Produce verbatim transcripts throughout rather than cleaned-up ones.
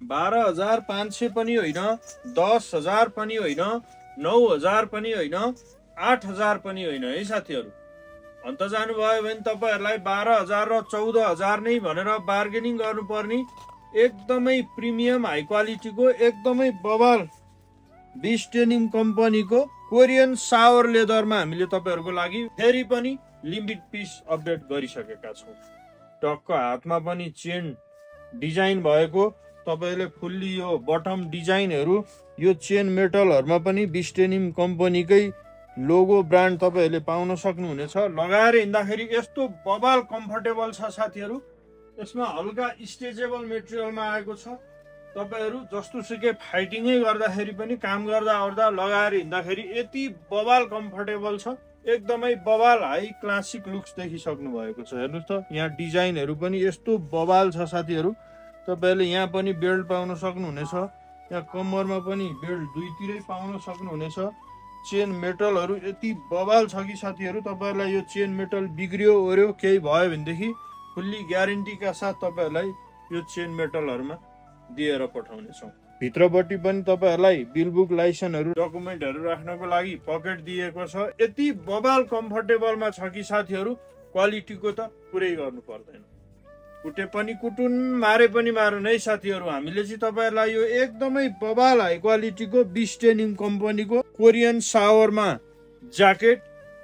बाह्र हजार पाँच सय पनि होइन, दस हजार पनि होइन, नौ हजार पनि होइन, आठ हजार पनि होइन है साथीहरू। अन्त जानुभयो भने तपाईँहरूलाई बाह्र हजार र चौध हजार नै भनेर बार्गेनिङ गर्नुपर्ने। एकदमै प्रिमियम हाई क्वालिटीको एकदमै बवाल बिस डेनिम कम्पनीको कोरियन सावर लेदरमा हामीले तपाईँहरूको लागि फेरि पनि लिमिट पिस अपडेट गरिसकेका छौँ। टक्क हातमा पनि चेन डिजाइन भएको, तपाईँले फुल्ली यो बटम डिजाइनहरू यो चेन मेटलहरूमा पनि बिस डेनिम कम्पनीकै लोगो ब्रान्ड तपाईँहरूले पाउन सक्नुहुनेछ। लगाएर हिँड्दाखेरि यस्तो बवाल कम्फर्टेबल छ साथीहरू। यसमा हल्का स्ट्रेचेबल मेटेरियलमा आएको छ। तपाईँहरू जस्तो सुकै फाइटिङै गर्दाखेरि पनि काम गर्दा ओर्दा लगाएर हिँड्दाखेरि यति बवाल कम्फर्टेबल छ। एकदमै बवाल हाई क्लासिक लुक्स देखिसक्नु भएको छ। हेर्नुहोस् त, यहाँ डिजाइनहरू पनि यस्तो बवाल छ साथीहरू। तपाईँहरूले यहाँ पनि बेल्ट पाउन सक्नुहुनेछ, यहाँ कम्मरमा पनि बेल्ट दुईतिरै पाउन सक्नुहुनेछ। चेन मेटलहरू यति बवाल छ कि साथीहरू, तपाईँहरूलाई यो चेन मेटल बिग्रियो ओर्यो केही भयो भनेदेखि फुल्ली ग्यारेन्टीका साथ तपाईँहरूलाई यो चेन मेटलहरूमा दिएर पठाउनेछौँ। भित्रपट्टि पनि तपाईँहरूलाई बिल बुक लाइसेन्सहरू डकुमेन्टहरू राख्नको लागि पकेट दिएको छ। यति बवाल कम्फर्टेबलमा छ कि साथीहरू, क्वालिटीको त पुरै गर्नु पर्दैन। कुटे पनि कुटुन, मारे पनि मारुन है साथीहरू। हामीले चाहिँ तपाईँहरूलाई यो एकदमै बवाल हाई क्वालिटीको बिस डेनिम कम्पनीको कोरियन सावरमा ज्याकेट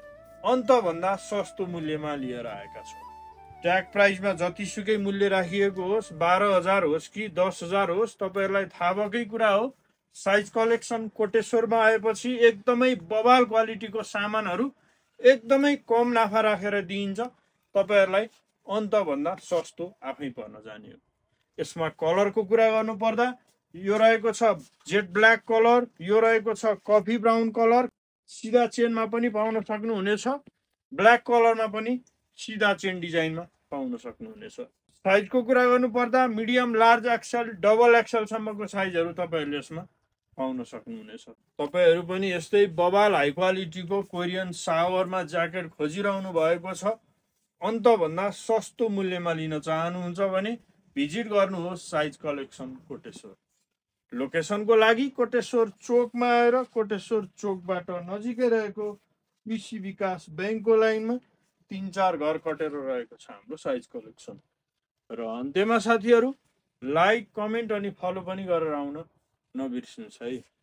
अन्तभन्दा सस्तो मूल्यमा लिएर आएका छौँ। ट्याग प्राइसमा जतिसुकै मूल्य राखिएको होस्, बाह्र हजार होस् कि दस हजार होस्, तपाईँहरूलाई थाहा भएकै कुरा हो। साइज कलेक्सन कोटेश्वरमा आएपछि एकदमै बवाल क्वालिटीको सामानहरू एकदमै कम नाफा राखेर दिइन्छ। तपाईँहरूलाई अन्तभन्दा सस्तो आफै पर्न जाने हो। यसमा कलरको कुरा गर्नुपर्दा यो रहेको छ जेट ब्ल्याक कलर, यो रहेको छ कफी ब्राउन कलर, सिधा चेनमा पनि पाउन सक्नुहुनेछ, ब्ल्याक कलरमा पनि सिधा चेन डिजाइनमा पाउन सक्नुहुनेछ। साइजको कुरा गर्नुपर्दा मिडियम, लार्ज एक्सेल, डबल एक्सेलसम्मको साइजहरू तपाईँहरूले यसमा पाउन सक्नुहुनेछ। तपाईँहरू पनि यस्तै बवाल हाई क्वालिटीको कोरियन सावरमा ज्याकेट खोजिरहनु भएको छ, अन्तभन्दा सस्तो मूल्यमा लिन चाहनुहुन्छ भने भिजिट गर्नुहोस् साइज कलेक्सन कोटेश्वर। लोकेसनको लागि कोटेश्वर चोकमा आएर कोटेश्वर चोकबाट नजिकै रहेको कृषि विकास ब्याङ्कको लाइनमा तीन चार घर कटेर रहेको छ हाम्रो साइज कलेक्सन। र अन्त्यमा साथीहरू लाइक, कमेन्ट अनि फलो पनि गरेर आउन नबिर्सिनुहोस् है।